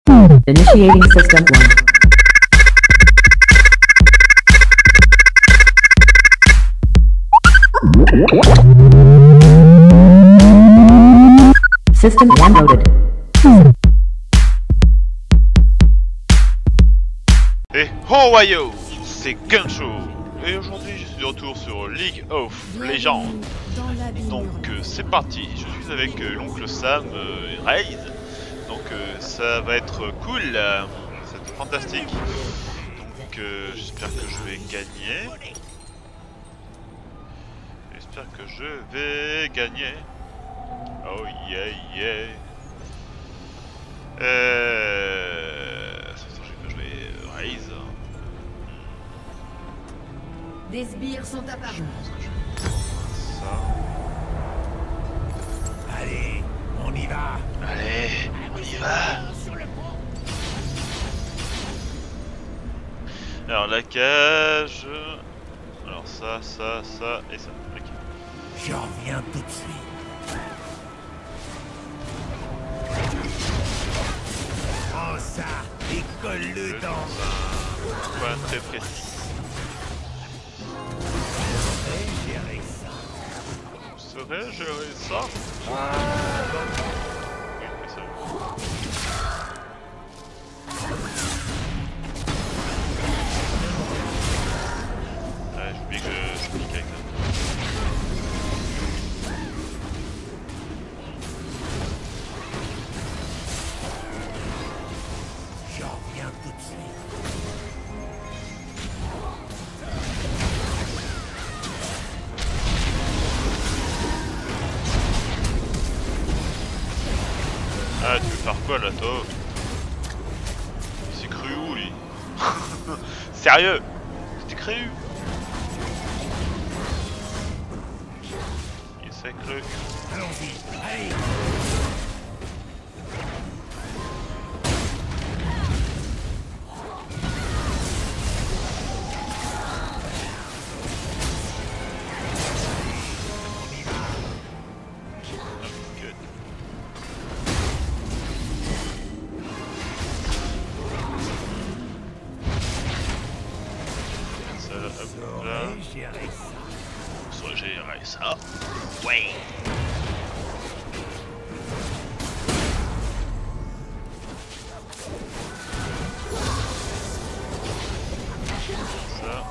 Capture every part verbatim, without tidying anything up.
Initiating system one. System one loaded. Et oh wayo, c'est Gunshow. Et aujourd'hui je suis de retour sur League of Legends. Donc euh, c'est parti, je suis avec euh, l'oncle Sam euh, et Raze. Donc euh, ça va être cool, euh, ça va être fantastique. Donc euh, j'espère que je vais gagner. J'espère que je vais gagner. Oh yeah yeah. Euh... Attends, je vais jouer Raze. Des sbires sont apparus. Ça. Allez, on y va. Allez, on y va. Alors la cage. Alors ça, ça, ça et ça. Ok. Je reviens tout de suite. Prends ça et colle-le Je dans un point très précis. gérer ça. Vous saurez gérer ça? Oui, mais ça. Ouais, j'oublie que je clique avec ça. Je reviens tout de suite. Ah, tu veux faire quoi là, toi? Il s'est cru où, lui? Sérieux? C'était cru? Il s'est cru. Allons-y, allez. Good. Ça, hop là. Saurais gérer ça. Soit gérer ça. Ouais. Ça.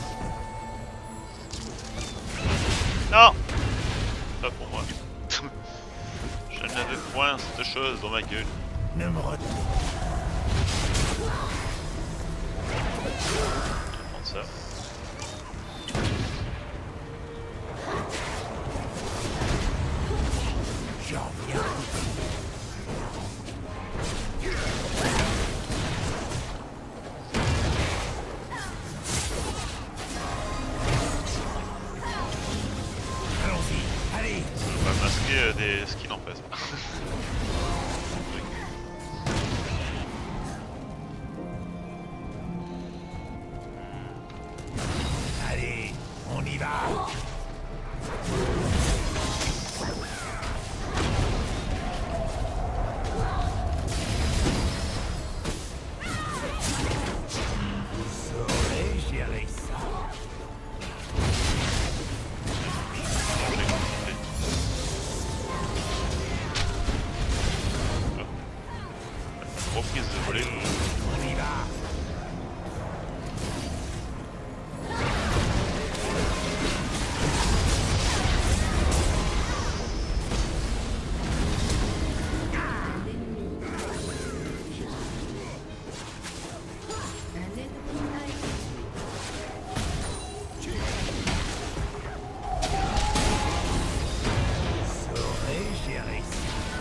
Non! Pas pour moi. Je n'avais point cette chose dans ma gueule. Ne me retourne. Je vais prendre ça. Je reviens tout de suite. Allons-y, allez. On va masquer euh, des skins en face. Allez, on y va. Saurais gérer ça. Reprise de voler. On y va. Un ennemi a été Saurais gérer ça.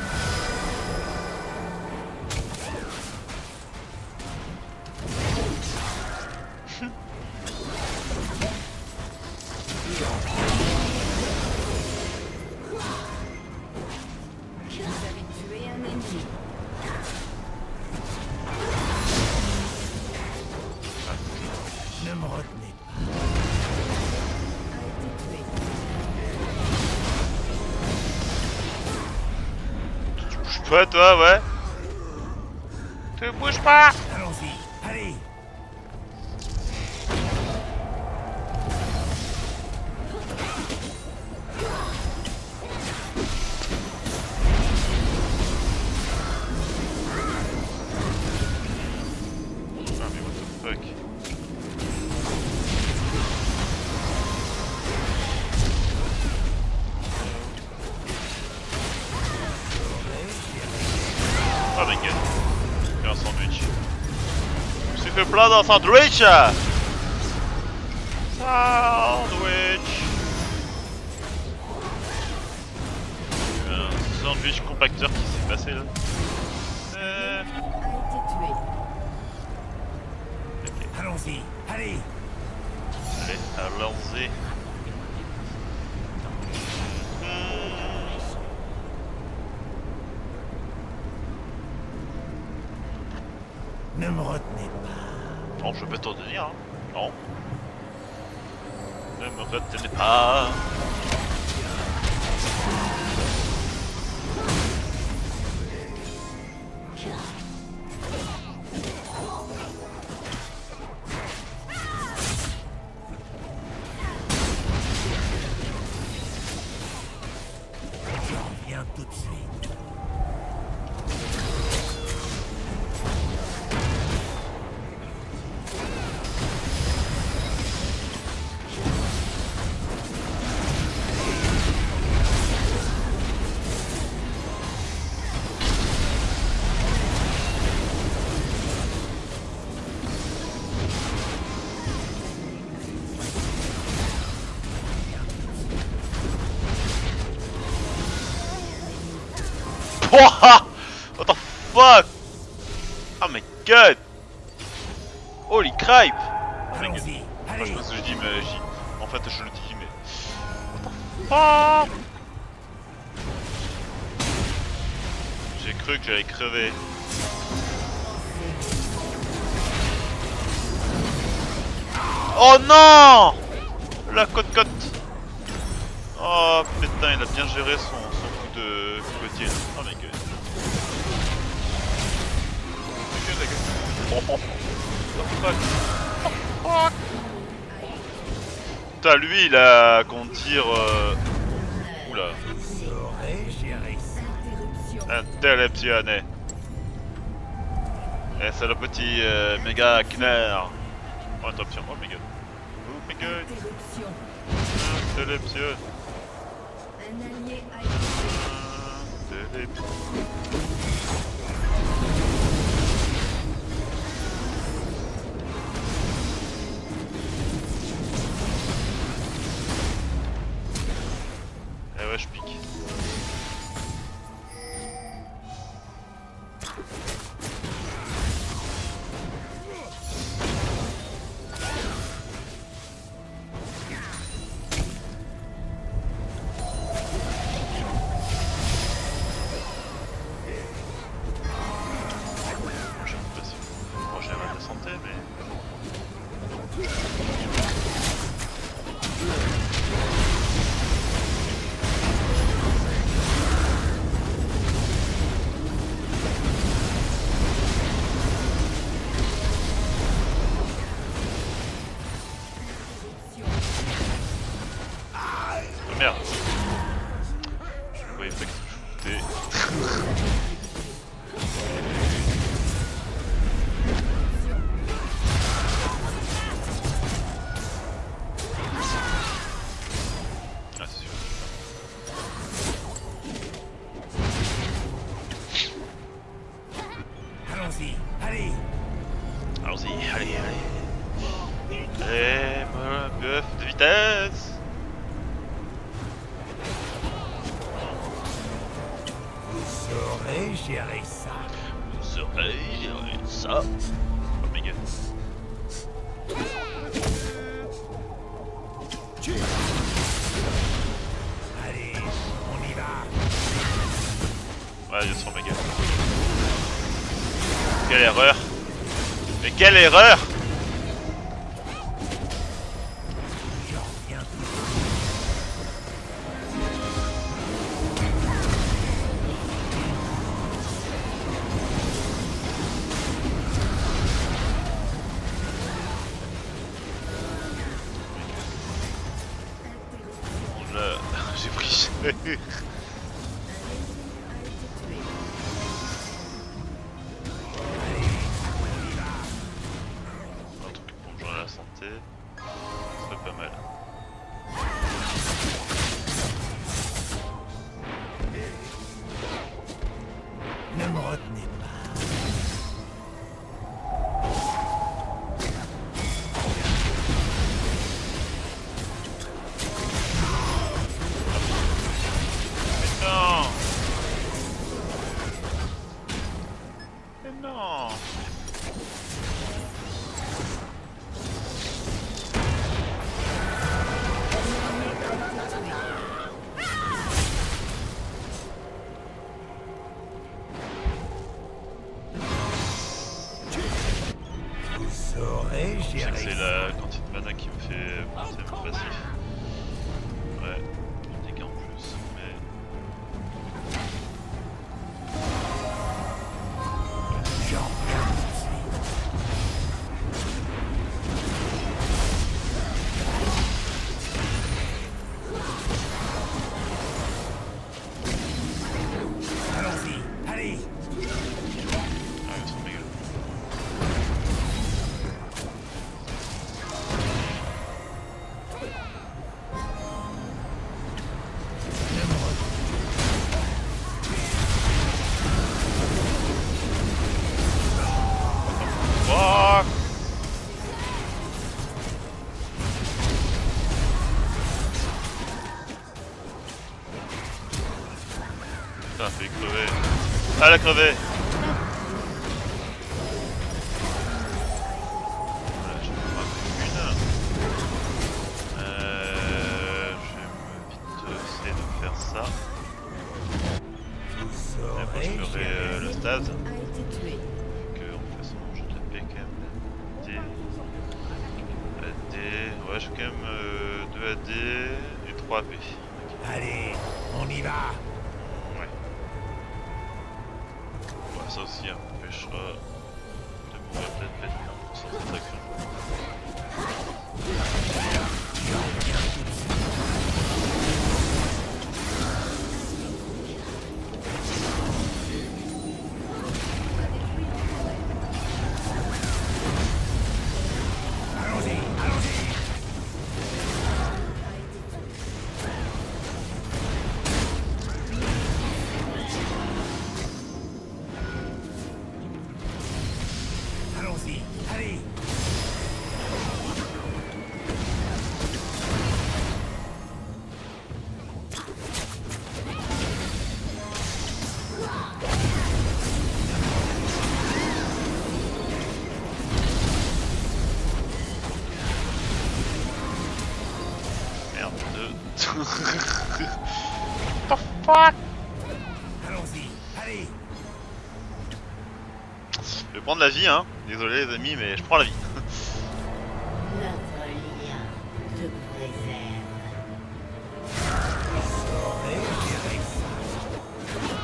Vous avez tué un ennemi. Ne me retenez pas. A été tué. Tu bouges pas, toi, ouais? Tu bouges pas. Allons-y, allez. Ah mais what the fuck. Oh my god. Il y a un sandwich. Je me suis fait plein d'un sandwich. Sandwich. Il y a un sandwich compacteur qui s'est passé là. Euh... A été tué. Ok. Allons-y, allez. Allez, allons-y. Ne me retenez pas. Non, je peux t'en tenir, hein. Non. Ne me retenez pas. Je reviens tout de suite. What the fuck? Oh my god! Holy crap! Oh my god. Allons-y, Enfin, je allez. sais pas ce que je dis, mais j'y... En fait, je le dis, mais... What the fuck? J'ai cru que j'allais crever. Oh non! La côte-côte! Oh putain, il a bien géré son, son coup de cocotier. Oh my god. Ok, d'accord. Oh, oh, oh. What the fuck? Oh, fuck. Putain, lui il a, comment dire... Euh... Oula. Saurais gérer ça. Interruption. Interruptionné. Et c'est le petit euh, méga Kner. Oh, interruption. Oh my god. Oh my god. Interruption. Interruption. Un allié a été Interruption. Eh ouais, je pique. Bon, j'ai mal de santé, mais... Oh merde. Je voyais pas que je foutais. Ah, c'est sûr. Allons-y, allez. Allons-y, allez, allez. Et voilà, bœuf de vitesse. Vous saurez gérer ça. Vous saurez gérer ça. Oh my god. Allez, on y va. Ouais, bien sûr, my god. Quelle erreur. Mais quelle erreur. Je reviens tout de suite. Un truc pour me joindre à la santé, ce serait pas mal. Ne me retenez pas. Non. Mais non. Vous saurez Je sais que gérer c'est ça. la quantité de mana qui me fait penser à mon passif. Ouais, du dégâts en plus, mais... J'en viens tout de suite. Allons-y, allez. Ah, ils sont méga. Ne me retenez Fuck. Putain, fait crever. Ah, elle a crevé. Voilà, je vais me rappeler une. Euh, je vais me vite essayer de faire ça. Vous Et après, je saurez ferai euh, gérer le ça. stase. A été tué. Donc, euh, en faisant je tapais quand même A D. A D. Ouais, j'ai quand même euh, deux A D et trois A P. Allez, on y va. Ouais. Ouais, ça aussi empêchera de mourir peut-être bêtement pour cette attaque. Allons-y, allons-y. Allons-y, allez. Merde. The fuck? Allons-y, allez. Je vais prendre la vie, hein. Désolé les amis, mais je prends la vie. Notre lien te préserve. Vous saurez gérer ça.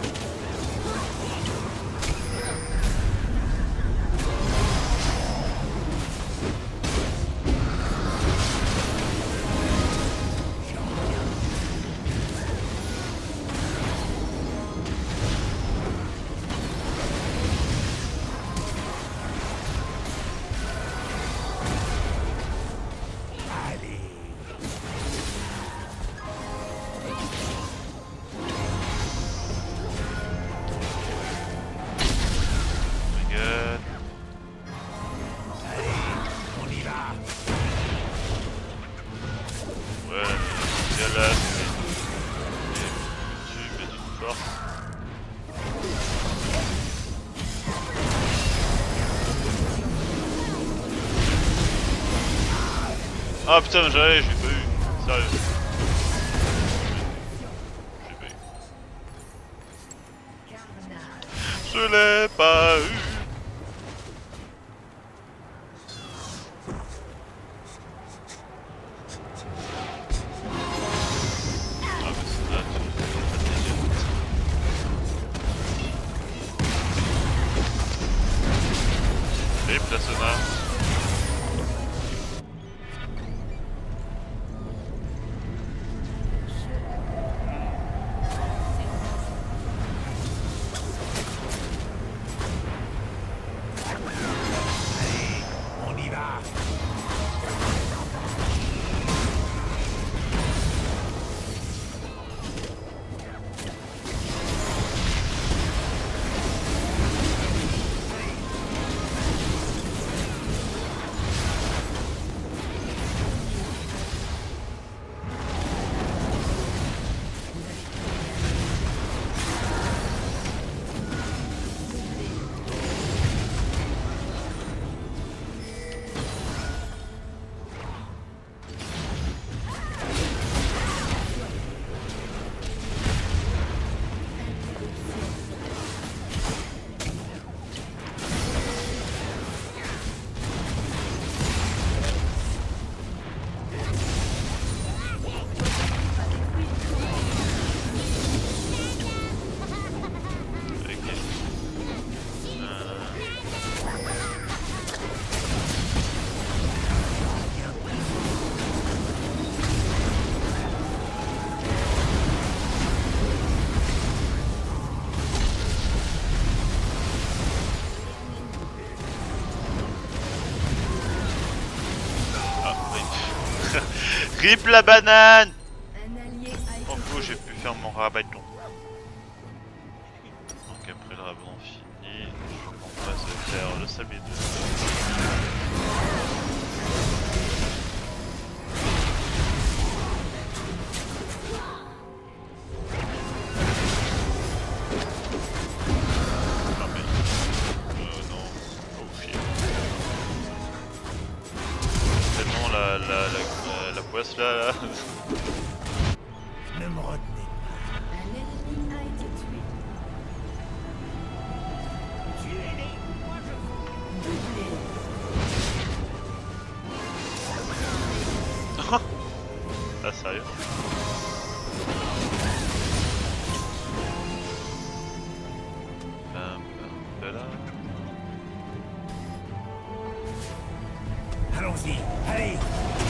Allez. Oh my god. Allez, on y va. Ouais, c'est là, c'est... Tu mets d'une force. Ah putain, mais j'avais, je l'ai pas eu. Sérieux. Je l'ai pas eu. Je l'ai pas eu. Ah mais c'est là, tu fais pas de dégâts. Et Plasona. Rip la banane. Un allié a été En gros, tué. j'ai pu faire mon rabaton. Donc après le rabaton fini, je passe à faire le sablier de... Non mais... Euh, non. Oh shit. Tellement la, la, la, la, la poisse là, là. Ne me retenez Un ennemi a été tué. Ah sérieux? Bam, bam, là. pas. Allons-y, allez.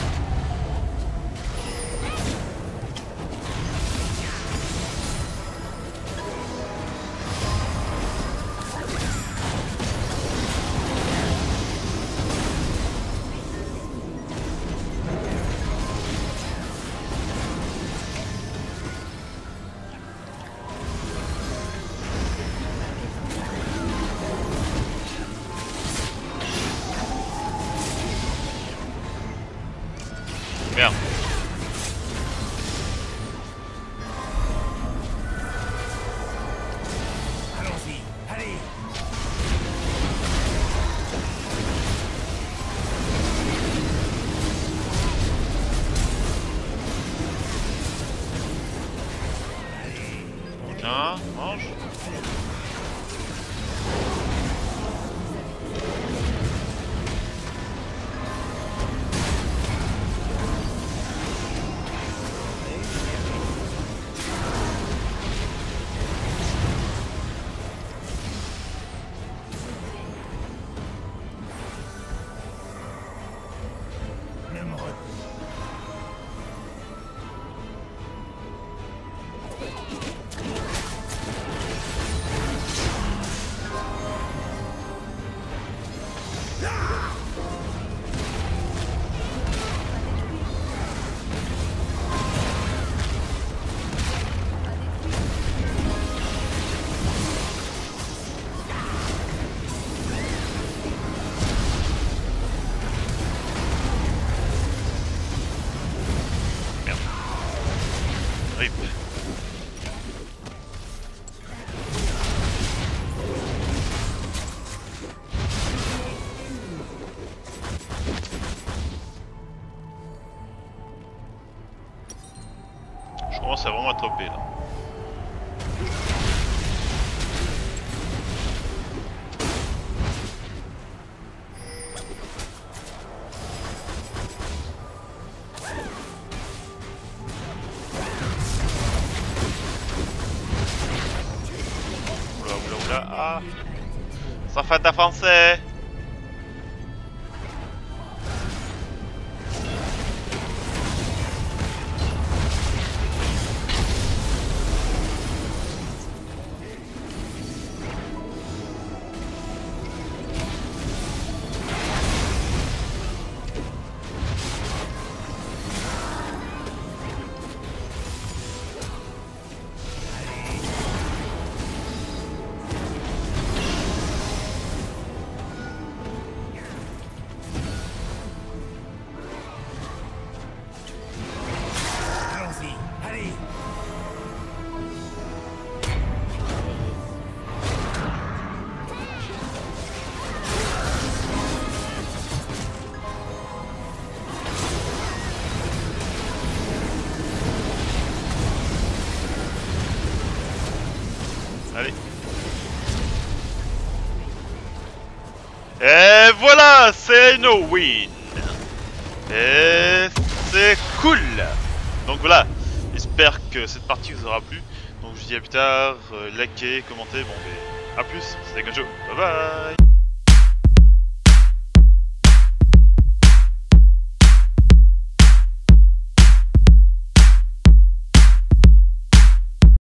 Merde. Allons-y, allez. Tiens, mange. Ne me retenez Rip. Je commence à vraiment attraper là. Oula oula oula, ah, ça fait ta français. Allons-y, allez. Allez. Et voilà, c'est no win. Et c'est cool. Donc voilà, j'espère que cette partie vous aura plu. Donc je vous dis à plus tard, euh, likez, commentez, bon mais à plus, c'était Ganjo, bye bye.